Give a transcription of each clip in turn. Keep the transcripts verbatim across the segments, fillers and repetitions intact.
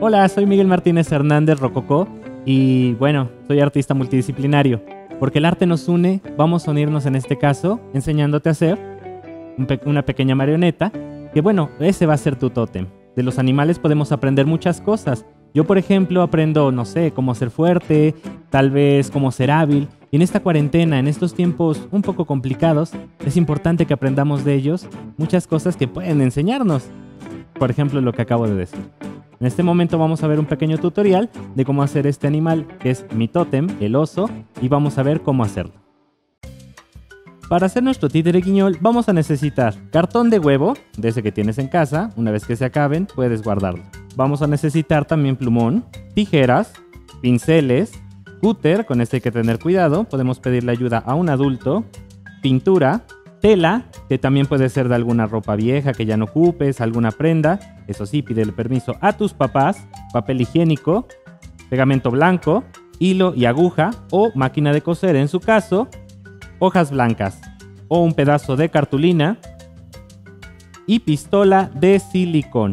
Hola, soy Miguel Martínez Hernández Rococó y bueno, soy artista multidisciplinario. Porque el arte nos une, vamos a unirnos en este caso enseñándote a hacer un pe- una pequeña marioneta que bueno, ese va a ser tu tótem. De los animales podemos aprender muchas cosas. Yo, por ejemplo, aprendo, no sé, cómo ser fuerte, tal vez cómo ser hábil. Y en esta cuarentena, en estos tiempos un poco complicados, es importante que aprendamos de ellos muchas cosas que pueden enseñarnos. Por ejemplo, lo que acabo de decir. En este momento vamos a ver un pequeño tutorial de cómo hacer este animal, que es mi tótem, el oso, y vamos a ver cómo hacerlo. Para hacer nuestro títere guiñol vamos a necesitar cartón de huevo, de ese que tienes en casa. Una vez que se acaben, puedes guardarlo. Vamos a necesitar también plumón, tijeras, pinceles, cúter, con este hay que tener cuidado, podemos pedirle ayuda a un adulto, pintura, tela, que también puede ser de alguna ropa vieja que ya no ocupes, alguna prenda, eso sí, pídele permiso a tus papás, papel higiénico, pegamento blanco, hilo y aguja o máquina de coser en su caso, hojas blancas o un pedazo de cartulina y pistola de silicón.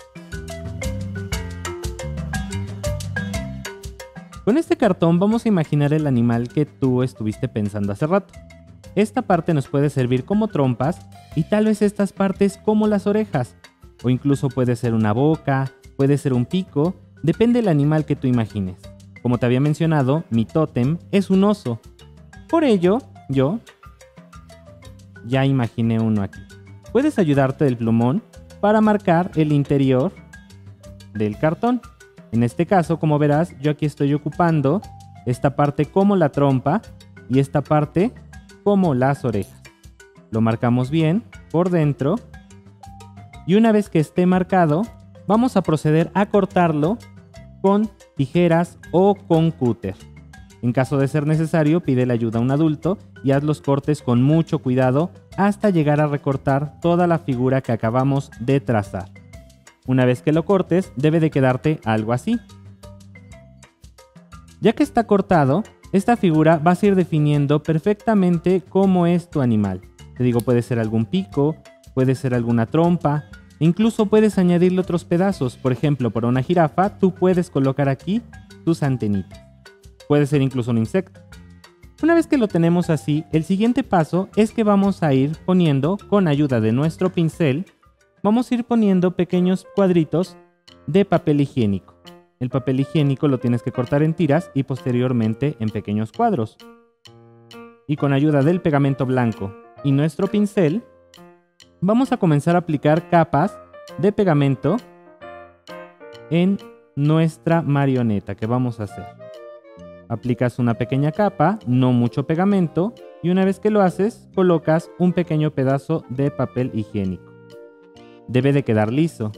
Con este cartón vamos a imaginar el animal que tú estuviste pensando hace rato. Esta parte nos puede servir como trompas y tal vez estas partes como las orejas. O incluso puede ser una boca, puede ser un pico, depende del animal que tú imagines. Como te había mencionado, mi tótem es un oso. Por ello, yo ya imaginé uno aquí. Puedes ayudarte del plumón para marcar el interior del cartón. En este caso, como verás, yo aquí estoy ocupando esta parte como la trompa y esta parte como las orejas. Lo marcamos bien por dentro y una vez que esté marcado, vamos a proceder a cortarlo con tijeras o con cúter. En caso de ser necesario, pide la ayuda a un adulto y haz los cortes con mucho cuidado hasta llegar a recortar toda la figura que acabamos de trazar. Una vez que lo cortes, debe de quedarte algo así. Ya que está cortado, esta figura va a ir definiendo perfectamente cómo es tu animal. Te digo, puede ser algún pico, puede ser alguna trompa, incluso puedes añadirle otros pedazos. Por ejemplo, para una jirafa, tú puedes colocar aquí tus antenitas. Puede ser incluso un insecto. Una vez que lo tenemos así, el siguiente paso es que vamos a ir poniendo, con ayuda de nuestro pincel, vamos a ir poniendo pequeños cuadritos de papel higiénico. El papel higiénico lo tienes que cortar en tiras y posteriormente en pequeños cuadros. Y con ayuda del pegamento blanco y nuestro pincel, vamos a comenzar a aplicar capas de pegamento en nuestra marioneta que vamos a hacer. Aplicas una pequeña capa, no mucho pegamento, y una vez que lo haces, colocas un pequeño pedazo de papel higiénico. Debe de quedar liso.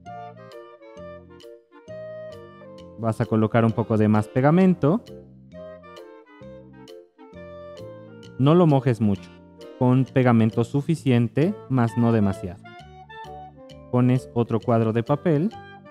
Vas a colocar un poco de más pegamento. No lo mojes mucho. Pon pegamento suficiente, más no demasiado. Pones otro cuadro de papel.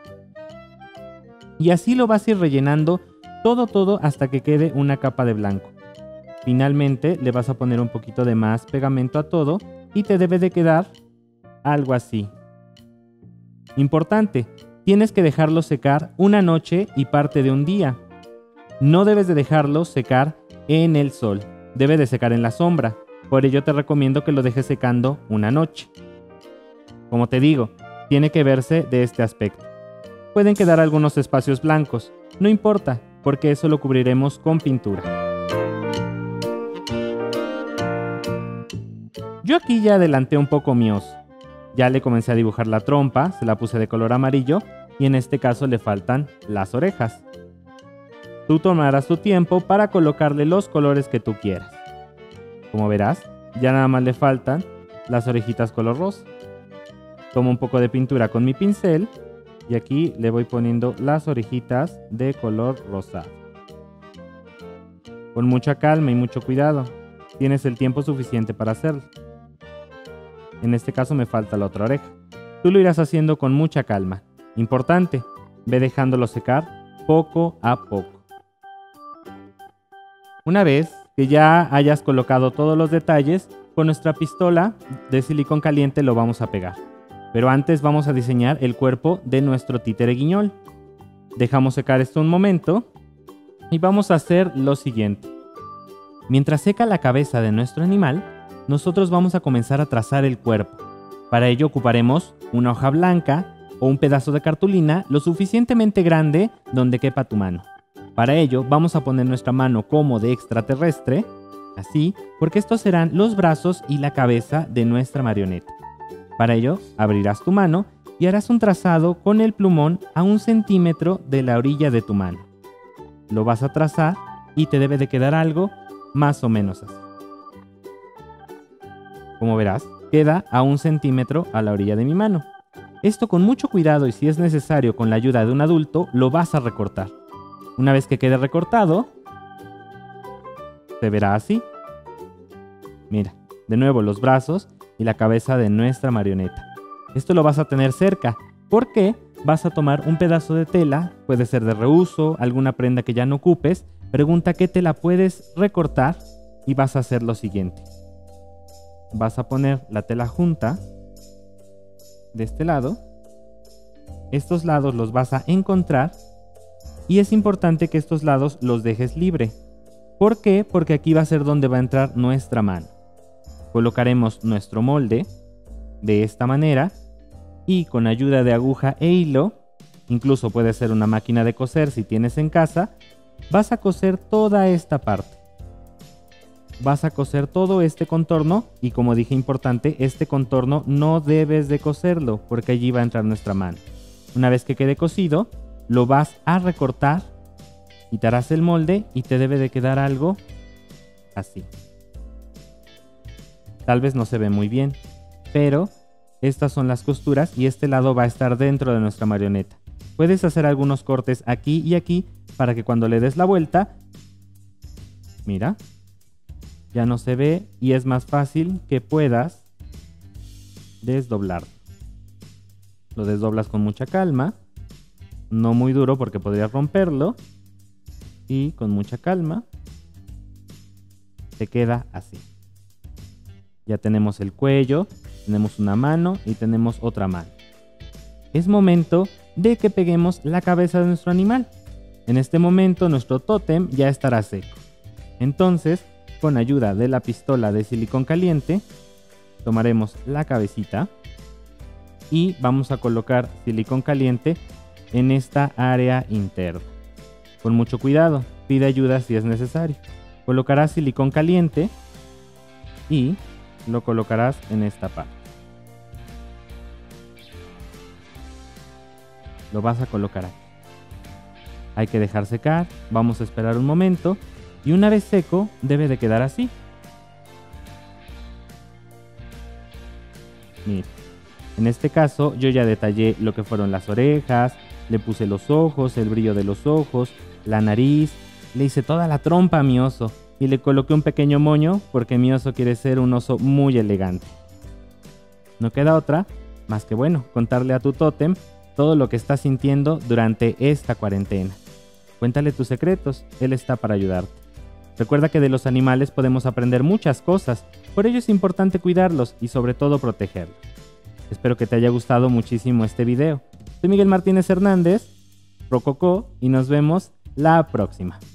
Y así lo vas a ir rellenando todo, todo hasta que quede una capa de blanco. Finalmente le vas a poner un poquito de más pegamento a todo y te debe de quedar algo así. Importante, tienes que dejarlo secar una noche y parte de un día. No debes de dejarlo secar en el sol, debe de secar en la sombra. Por ello te recomiendo que lo dejes secando una noche. Como te digo, tiene que verse de este aspecto. Pueden quedar algunos espacios blancos, no importa, porque eso lo cubriremos con pintura. Yo aquí ya adelanté un poco mi oso. Ya le comencé a dibujar la trompa, se la puse de color amarillo y en este caso le faltan las orejas. Tú tomarás tu tiempo para colocarle los colores que tú quieras. Como verás, ya nada más le faltan las orejitas color rosa. Tomo un poco de pintura con mi pincel y aquí le voy poniendo las orejitas de color rosado. Con mucha calma y mucho cuidado, tienes el tiempo suficiente para hacerlo. En este caso me falta la otra oreja. Tú lo irás haciendo con mucha calma. Importante, ve dejándolo secar poco a poco. Una vez que ya hayas colocado todos los detalles, con nuestra pistola de silicón caliente lo vamos a pegar. Pero antes vamos a diseñar el cuerpo de nuestro títere guiñol. Dejamos secar esto un momento y vamos a hacer lo siguiente. Mientras seca la cabeza de nuestro animal, nosotros vamos a comenzar a trazar el cuerpo. Para ello ocuparemos una hoja blanca o un pedazo de cartulina lo suficientemente grande donde quepa tu mano. Para ello vamos a poner nuestra mano como de extraterrestre, así, porque estos serán los brazos y la cabeza de nuestra marioneta. Para ello abrirás tu mano y harás un trazado con el plumón a un centímetro de la orilla de tu mano. Lo vas a trazar y te debe de quedar algo más o menos así. Como verás, queda a un centímetro a la orilla de mi mano. Esto con mucho cuidado y si es necesario con la ayuda de un adulto, lo vas a recortar. Una vez que quede recortado, se verá así. Mira, de nuevo los brazos y la cabeza de nuestra marioneta. Esto lo vas a tener cerca, porque vas a tomar un pedazo de tela, puede ser de reuso, alguna prenda que ya no ocupes, pregunta qué tela puedes recortar y vas a hacer lo siguiente. Vas a poner la tela junta de este lado, estos lados los vas a encontrar y es importante que estos lados los dejes libre. ¿Por qué? Porque aquí va a ser donde va a entrar nuestra mano. Colocaremos nuestro molde de esta manera y con ayuda de aguja e hilo, incluso puede ser una máquina de coser si tienes en casa, vas a coser toda esta parte. Vas a coser todo este contorno y como dije importante, este contorno no debes de coserlo porque allí va a entrar nuestra mano. Una vez que quede cosido, lo vas a recortar, quitarás el molde y te debe de quedar algo así. Tal vez no se ve muy bien, pero estas son las costuras y este lado va a estar dentro de nuestra marioneta. Puedes hacer algunos cortes aquí y aquí para que cuando le des la vuelta, mira, ya no se ve y es más fácil que puedas desdoblar. Lo desdoblas con mucha calma, no muy duro porque podrías romperlo y con mucha calma te queda así. Ya tenemos el cuello, tenemos una mano y tenemos otra mano. Es momento de que peguemos la cabeza de nuestro animal. En este momento nuestro tótem ya estará seco. Entonces, con ayuda de la pistola de silicón caliente, tomaremos la cabecita y vamos a colocar silicón caliente en esta área interna. Con mucho cuidado, pide ayuda si es necesario. Colocarás silicón caliente y lo colocarás en esta parte. Lo vas a colocar aquí. Hay que dejar secar, vamos a esperar un momento y una vez seco debe de quedar así. Mira, en este caso yo ya detallé lo que fueron las orejas, le puse los ojos, el brillo de los ojos, la nariz, le hice toda la trompa a mi oso y le coloqué un pequeño moño porque mi oso quiere ser un oso muy elegante. No queda otra más que, bueno, contarle a tu tótem todo lo que está sintiendo durante esta cuarentena. Cuéntale tus secretos, él está para ayudarte. Recuerda que de los animales podemos aprender muchas cosas, por ello es importante cuidarlos y sobre todo protegerlos. Espero que te haya gustado muchísimo este video. Soy Miguel Martínez Hernández, Rococó, y nos vemos la próxima.